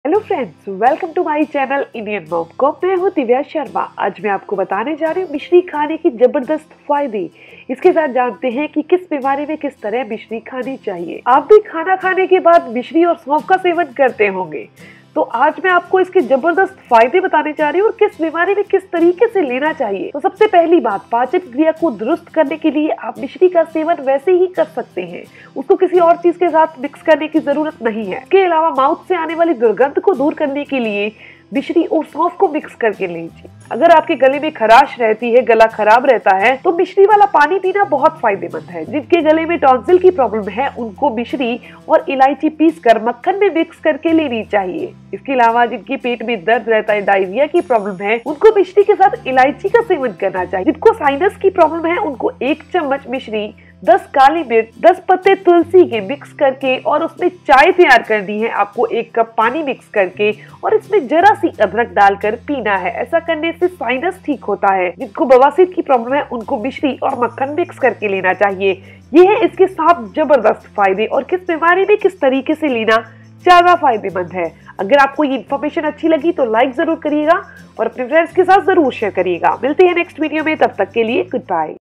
Hello friends, welcome to my channel Indian mom को। मैं हूँ दिव्या शर्मा। आज मैं आपको बताने जा रही हूँ मिश्री खाने की जबरदस्त फायदे। इसके साथ जानते हैं कि किस बीमारी में किस तरह मिश्री खानी चाहिए। आप भी खाना खाने के बाद मिश्री और सौंफ का सेवन करते होंगे, तो आज मैं आपको इसके जबरदस्त फायदे बताने जा रही हूँ और किस बीमारी में किस तरीके से लेना चाहिए। तो सबसे पहली बात, पाचन क्रिया को दुरुस्त करने के लिए आप मिश्री का सेवन वैसे ही कर सकते हैं, उसको किसी और चीज के साथ मिक्स करने की जरूरत नहीं है। इसके अलावा माउथ से आने वाली दुर्गंध को दूर करने के लिए मिश्री और सौंफ को मिक्स करके लीजिए। अगर आपके गले में खराश रहती है, गला खराब रहता है, तो मिश्री वाला पानी पीना बहुत फायदेमंद है। जिनके गले में टॉन्सिल की प्रॉब्लम है, उनको मिश्री और इलायची पीस कर मक्खन में मिक्स करके लेनी चाहिए। इसके अलावा जिनके पेट में दर्द रहता है, डायरिया की प्रॉब्लम है, उनको मिश्री के साथ इलायची का सेवन करना चाहिए। जिनको साइनस की प्रॉब्लम है, उनको 1 चम्मच मिश्री, 10 काली मिर्च, 10 पत्ते तुलसी के मिक्स करके और उसमें चाय तैयार करनी है। आपको 1 कप पानी मिक्स करके और इसमें जरा सी अदरक डालकर पीना है। ऐसा करने से साइनस ठीक होता है। जिनको बवासीर की प्रॉब्लम है, उनको मिश्री और मक्खन मिक्स करके लेना चाहिए। ये है इसके 7 जबरदस्त फायदे और किस बीमारी में किस तरीके से लेना ज्यादा फायदेमंद है। अगर आपको ये इन्फॉर्मेशन अच्छी लगी तो लाइक जरूर करिएगा और अपने फ्रेंड्स के साथ जरूर शेयर करिएगा। मिलते हैं नेक्स्ट वीडियो में, तब तक के लिए गुड बाय।